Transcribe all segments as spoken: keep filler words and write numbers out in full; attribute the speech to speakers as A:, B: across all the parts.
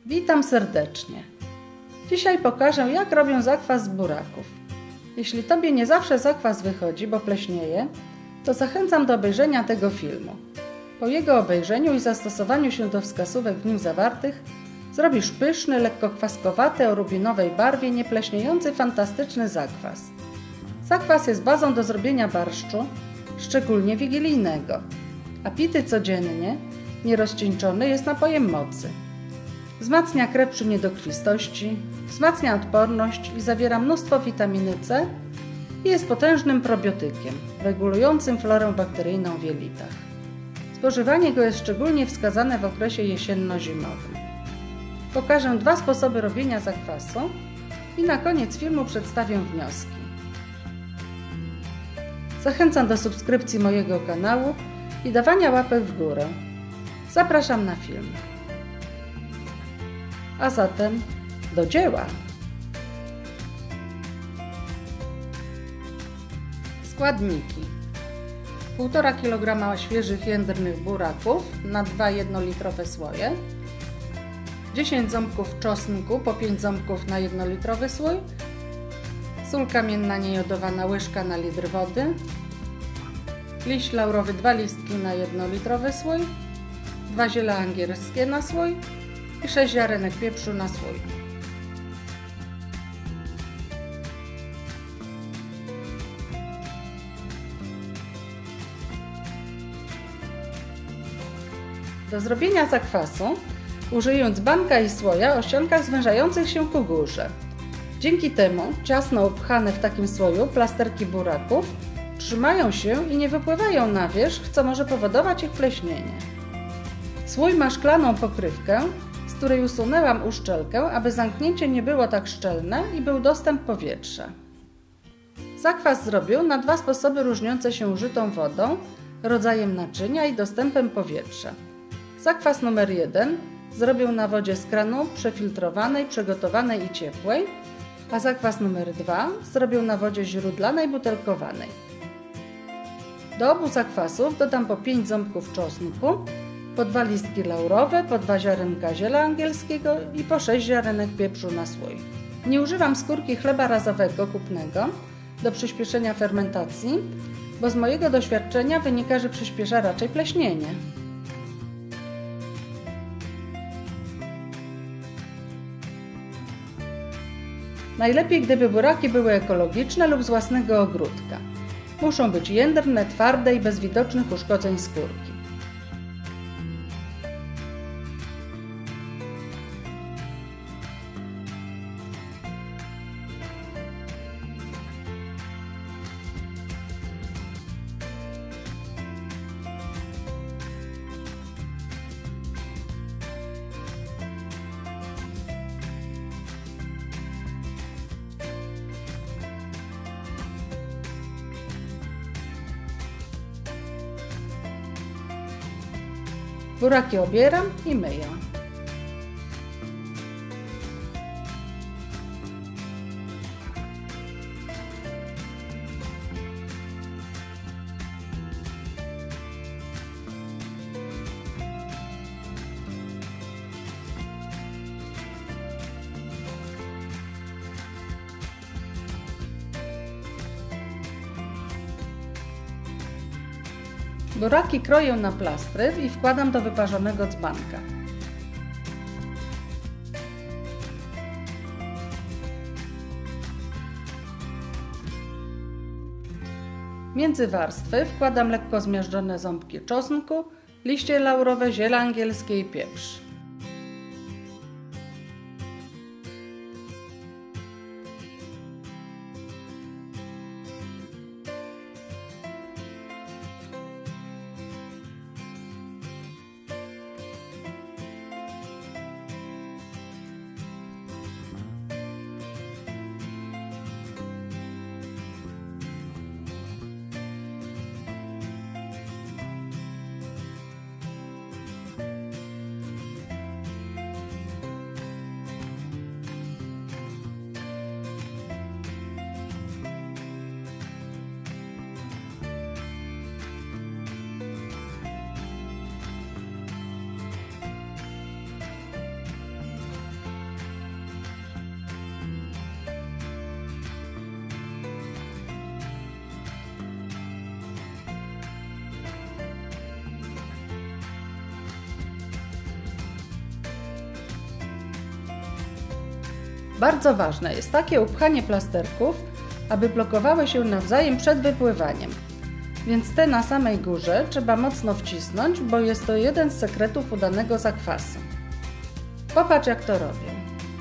A: Witam serdecznie. Dzisiaj pokażę, jak robią zakwas z buraków. Jeśli Tobie nie zawsze zakwas wychodzi, bo pleśnieje, to zachęcam do obejrzenia tego filmu. Po jego obejrzeniu i zastosowaniu się do wskazówek w nim zawartych zrobisz pyszny, lekko kwaskowaty o rubinowej barwie, niepleśniejący, fantastyczny zakwas. Zakwas jest bazą do zrobienia barszczu, szczególnie wigilijnego, a pity codziennie, nierozcieńczony, jest napojem mocy. Wzmacnia krew przy niedokrwistości, wzmacnia odporność i zawiera mnóstwo witaminy C i jest potężnym probiotykiem, regulującym florę bakteryjną w jelitach. Spożywanie go jest szczególnie wskazane w okresie jesienno-zimowym. Pokażę dwa sposoby robienia zakwasu i na koniec filmu przedstawię wnioski. Zachęcam do subskrypcji mojego kanału i dawania łapek w górę. Zapraszam na film. A zatem do dzieła! Składniki: półtora kilograma świeżych jędrnych buraków na dwa jednolitrowe słoje, dziesięć ząbków czosnku po pięć ząbków na jednolitrowy słój, sól kamienna niejodowana łyżka na litr wody, liść laurowy dwa listki na jednolitrowy słój, dwa ziele angielskie na słój i sześć ziarenek pieprzu na słój. Do zrobienia zakwasu użyję dzbanka i słoja o ściankach zwężających się ku górze. Dzięki temu ciasno upchane w takim słoju plasterki buraków trzymają się i nie wypływają na wierzch, co może powodować ich pleśnienie. Słój ma szklaną pokrywkę, z której usunęłam uszczelkę, aby zamknięcie nie było tak szczelne i był dostęp powietrza. Zakwas zrobię na dwa sposoby różniące się użytą wodą, rodzajem naczynia i dostępem powietrza. Zakwas numer jeden zrobię na wodzie z kranu, przefiltrowanej, przygotowanej i ciepłej, a zakwas numer dwa zrobię na wodzie źródlanej, butelkowanej. Do obu zakwasów dodam po pięć ząbków czosnku, po dwa listki laurowe, po dwa ziarenka ziela angielskiego i po sześć ziarenek pieprzu na słój. Nie używam skórki chleba razowego kupnego do przyspieszenia fermentacji, bo z mojego doświadczenia wynika, że przyspiesza raczej pleśnienie. Najlepiej, gdyby buraki były ekologiczne lub z własnego ogródka. Muszą być jędrne, twarde i bez widocznych uszkodzeń skórki. Buraki obieram i myję. Buraki kroję na plastry i wkładam do wyparzonego dzbanka. Między warstwy wkładam lekko zmiażdżone ząbki czosnku, liście laurowe, ziele angielskie i pieprz. Bardzo ważne jest takie upchanie plasterków, aby blokowały się nawzajem przed wypływaniem. Więc te na samej górze trzeba mocno wcisnąć, bo jest to jeden z sekretów udanego zakwasu. Popatrz, jak to robię.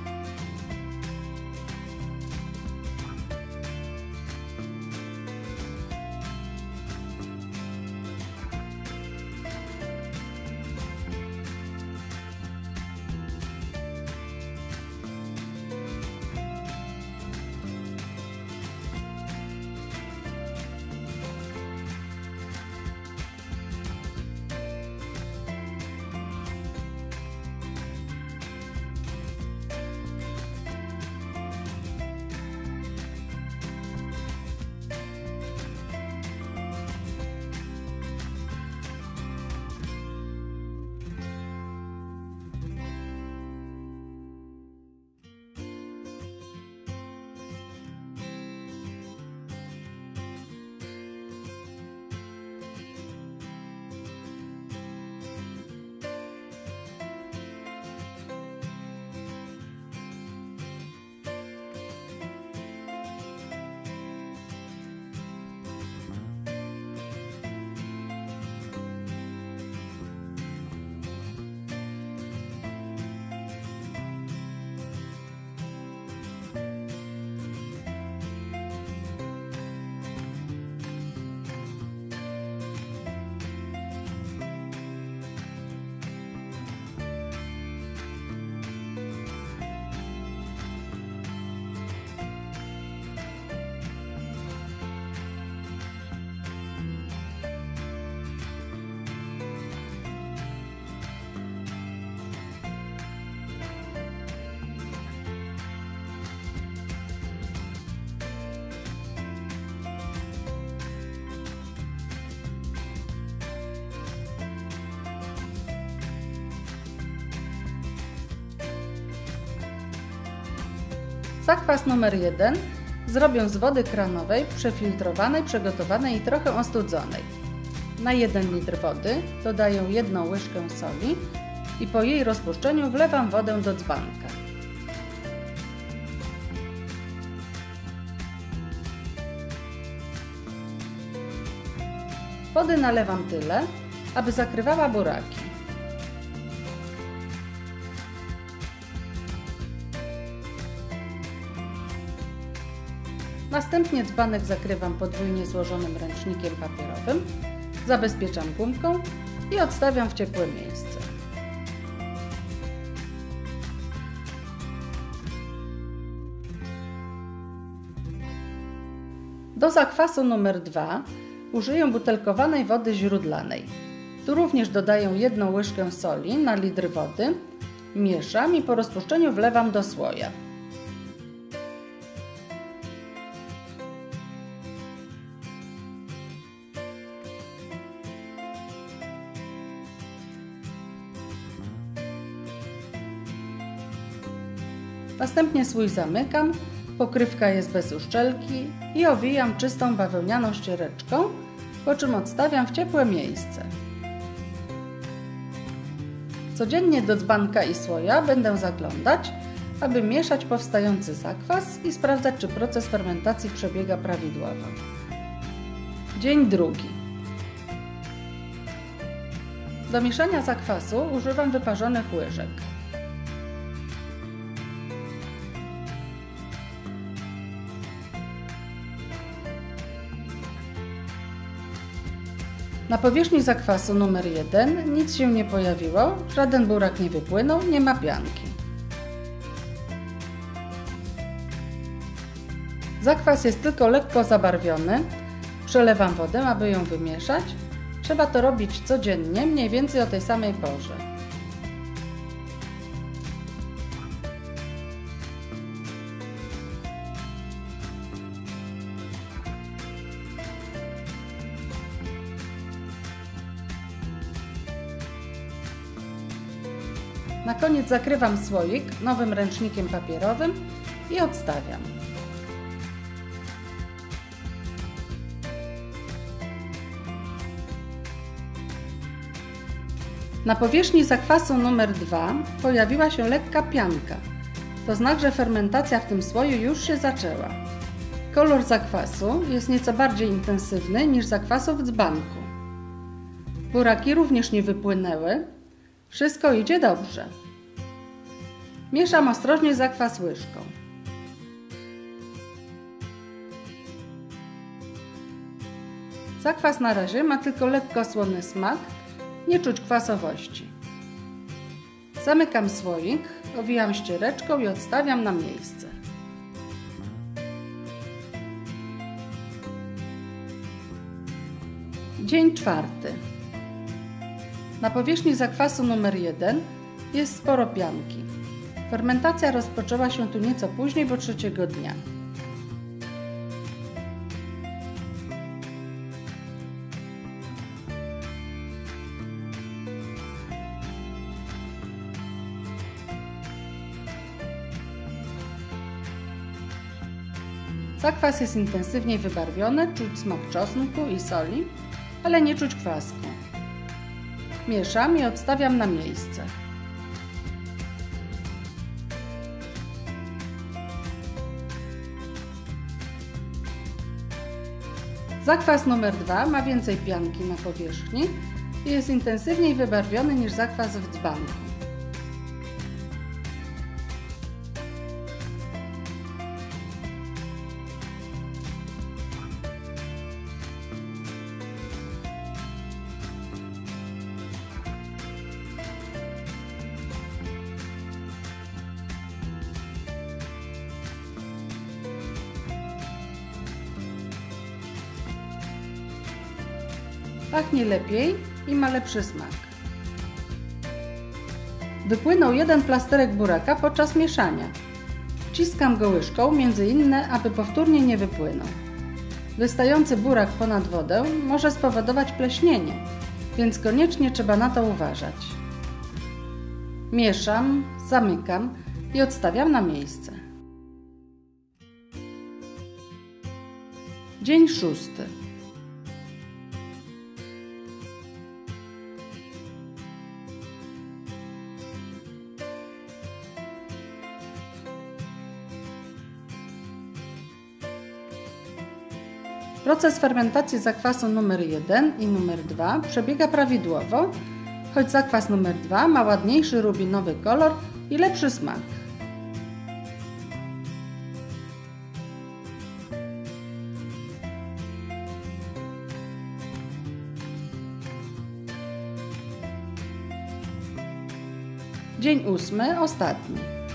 A: Zakwas numer jeden zrobię z wody kranowej, przefiltrowanej, przygotowanej i trochę ostudzonej. Na jeden litr wody dodaję jedną łyżkę soli i po jej rozpuszczeniu wlewam wodę do dzbanka. Wody nalewam tyle, aby zakrywała buraki. Następnie dzbanek zakrywam podwójnie złożonym ręcznikiem papierowym, zabezpieczam gumką i odstawiam w ciepłe miejsce. Do zakwasu numer dwa użyję butelkowanej wody źródlanej. Tu również dodaję jedną łyżkę soli na litr wody, mieszam i po rozpuszczeniu wlewam do słoja. Następnie słój zamykam, pokrywka jest bez uszczelki i owijam czystą bawełnianą ściereczką, po czym odstawiam w ciepłe miejsce. Codziennie do dzbanka i słoja będę zaglądać, aby mieszać powstający zakwas i sprawdzać, czy proces fermentacji przebiega prawidłowo. Dzień drugi. Do mieszania zakwasu używam wyparzonych łyżek. Na powierzchni zakwasu numer jeden nic się nie pojawiło, żaden burak nie wypłynął, nie ma pianki. Zakwas jest tylko lekko zabarwiony. Przelewam wodę, aby ją wymieszać. Trzeba to robić codziennie, mniej więcej o tej samej porze. Na koniec zakrywam słoik nowym ręcznikiem papierowym i odstawiam. Na powierzchni zakwasu numer dwa pojawiła się lekka pianka. To znak, że fermentacja w tym słoju już się zaczęła. Kolor zakwasu jest nieco bardziej intensywny niż zakwasu w dzbanku. Buraki również nie wypłynęły. Wszystko idzie dobrze. Mieszam ostrożnie zakwas łyżką. Zakwas na razie ma tylko lekko słony smak, nie czuć kwasowości. Zamykam słoik, owijam ściereczką i odstawiam na miejsce. Dzień czwarty. Na powierzchni zakwasu numer jeden jest sporo pianki. Fermentacja rozpoczęła się tu nieco później, bo trzeciego dnia. Zakwas jest intensywniej wybarwiony, czuć smak czosnku i soli, ale nie czuć kwasku. Mieszam i odstawiam na miejsce. Zakwas numer dwa ma więcej pianki na powierzchni i jest intensywniej wybarwiony niż zakwas w dzbanku. Pachnie lepiej i ma lepszy smak. Wypłynął jeden plasterek buraka podczas mieszania. Wciskam go łyżką między inne, aby powtórnie nie wypłynął. Wystający burak ponad wodę może spowodować pleśnienie, więc koniecznie trzeba na to uważać. Mieszam, zamykam i odstawiam na miejsce. Dzień szósty. Proces fermentacji zakwasu numer jeden i numer dwa przebiega prawidłowo, choć zakwas numer dwa ma ładniejszy rubinowy kolor i lepszy smak. Dzień ósmy, ostatni.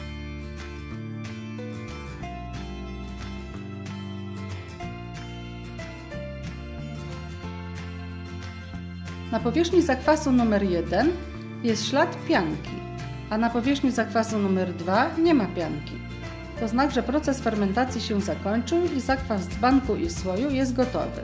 A: Na powierzchni zakwasu numer jeden jest ślad pianki, a na powierzchni zakwasu numer dwa nie ma pianki. To znak, że proces fermentacji się zakończył i zakwas z dzbanku i słoju jest gotowy.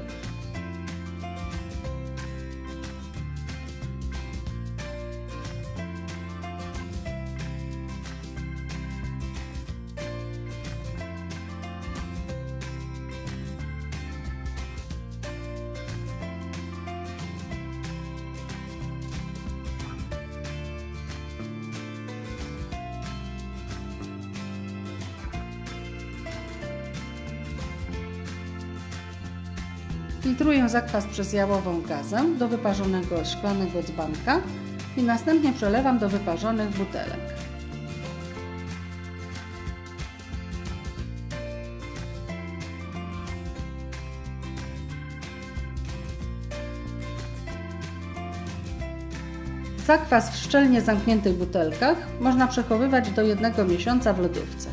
A: Filtruję zakwas przez jałową gazę do wyparzonego szklanego dzbanka i następnie przelewam do wyparzonych butelek. Zakwas w szczelnie zamkniętych butelkach można przechowywać do jednego miesiąca w lodówce.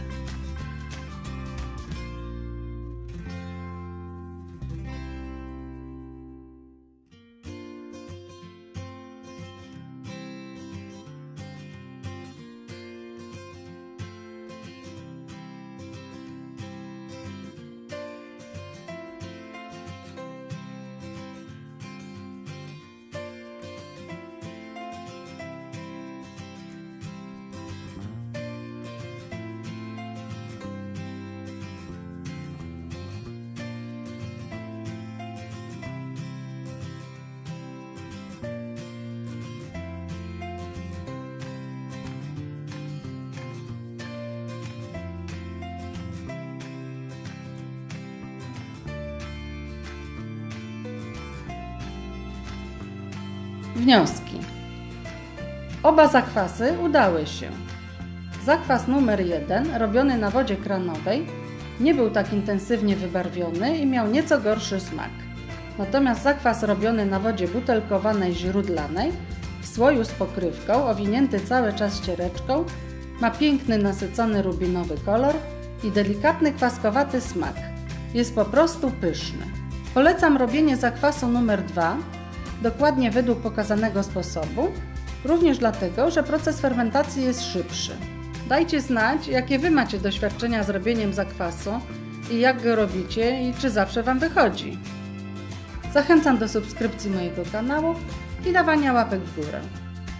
A: Wnioski. Oba zakwasy udały się. Zakwas numer jeden, robiony na wodzie kranowej, nie był tak intensywnie wybarwiony i miał nieco gorszy smak. Natomiast zakwas robiony na wodzie butelkowanej źródlanej, w słoju z pokrywką, owinięty cały czas ściereczką, ma piękny, nasycony rubinowy kolor i delikatny, kwaskowaty smak. Jest po prostu pyszny. Polecam robienie zakwasu numer dwa, dokładnie według pokazanego sposobu, również dlatego, że proces fermentacji jest szybszy. Dajcie znać, jakie Wy macie doświadczenia z robieniem zakwasu i jak go robicie i czy zawsze Wam wychodzi. Zachęcam do subskrypcji mojego kanału i dawania łapek w górę.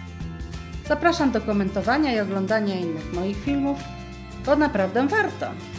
A: Zapraszam do komentowania i oglądania innych moich filmów, bo naprawdę warto.